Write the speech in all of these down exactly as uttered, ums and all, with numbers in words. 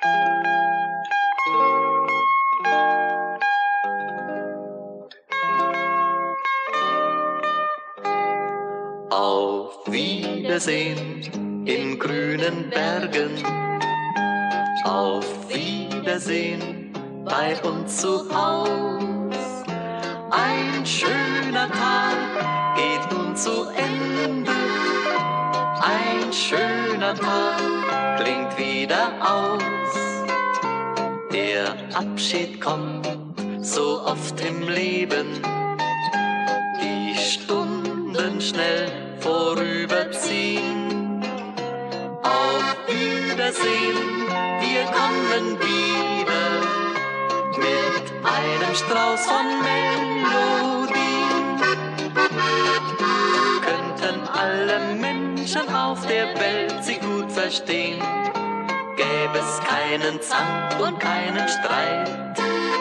Auf Wiedersehen in grünen Bergen. Auf Wiedersehen bei uns zu Haus. Ein schöner Tag geht nun zu Ende. Ein schöner Tag klingt wieder aus. Der Abschied kommt so oft im Leben. Die Stunden schnell vorüberziehen. Auf Wiedersehen, wir kommen wieder mit einem Strauß von Melodien. Könnten alle Menschen auf der Welt sich gut verstehen, gäbe es keinen Zank und keinen Streit.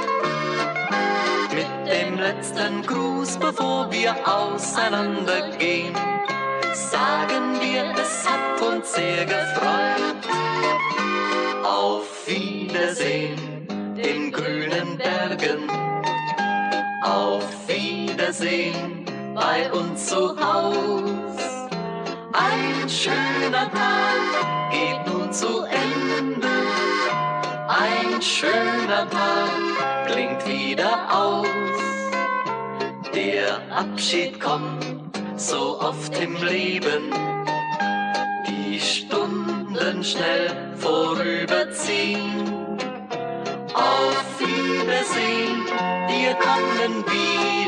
Mit dem letzten Gruß, bevor wir auseinandergehen, sagen wir, es hat uns sehr gefreut. Auf Wiedersehen in grünen Bergen. Auf Wiedersehen bei uns zu Haus. Ein schöner Tag geht nun zu Ende. Ein schöner Tag klingt wieder aus. Der Abschied kommt so oft im Leben. Die Stunden schnell vorüberziehen. Auf Wiedersehen, wir kommen wieder.